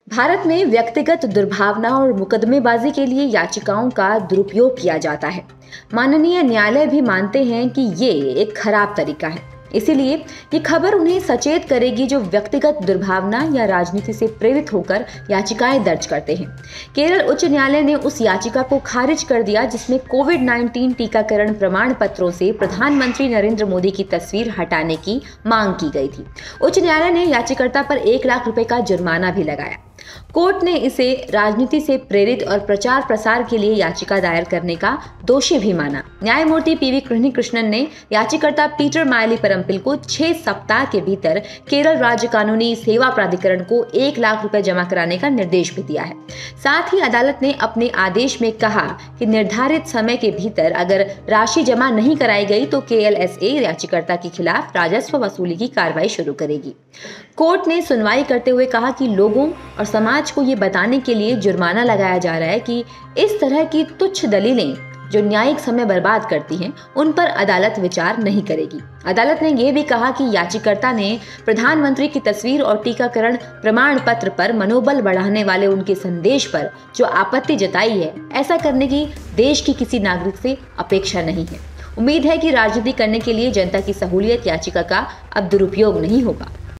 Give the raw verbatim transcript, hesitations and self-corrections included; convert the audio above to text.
भारत में व्यक्तिगत दुर्भावना और मुकदमेबाजी के लिए याचिकाओं का दुरुपयोग किया जाता है। माननीय न्यायालय भी मानते हैं कि ये एक खराब तरीका है। इसीलिए ये खबर उन्हें सचेत करेगी जो व्यक्तिगत दुर्भावना या राजनीति से प्रेरित होकर याचिकाएं दर्ज करते हैं। केरल उच्च न्यायालय ने उस याचिका को खारिज कर दिया जिसमें कोविड उन्नीस टीकाकरण प्रमाण पत्रों से प्रधानमंत्री नरेंद्र मोदी की तस्वीर हटाने की मांग की गई थी। उच्च न्यायालय ने याचिकाकर्ता पर एक लाख रुपए का जुर्माना भी लगाया। कोर्ट ने इसे राजनीति से प्रेरित और प्रचार प्रसार के लिए याचिका दायर करने का दोषी भी माना। न्यायमूर्ति पीवी कृष्णन ने याचिकाकर्ता पीटर मायली परम्पिल को छह सप्ताह के भीतर केरल राज्य कानूनी सेवा प्राधिकरण को एक लाख रुपए जमा कराने का निर्देश भी दिया है। साथ ही अदालत ने अपने आदेश में कहा कि निर्धारित समय के भीतर अगर राशि जमा नहीं कराई गई तो केएलएसए याचिकाकर्ता के खिलाफ राजस्व वसूली की कार्रवाई शुरू करेगी। कोर्ट ने सुनवाई करते हुए कहा कि लोगों और समाज को ये बताने के लिए जुर्माना लगाया जा रहा है कि इस तरह की तुच्छ दलीलें जो न्यायिक समय बर्बाद करती हैं, उन पर अदालत विचार नहीं करेगी। अदालत ने यह भी कहा कि याचिकाकर्ता ने प्रधानमंत्री की तस्वीर और टीकाकरण प्रमाण पत्र पर मनोबल बढ़ाने वाले उनके संदेश पर जो आपत्ति जताई है, ऐसा करने की देश की किसी नागरिक से अपेक्षा नहीं है। उम्मीद है कि राजनीति करने के लिए जनता की सहूलियत याचिका का अब दुरुपयोग नहीं होगा।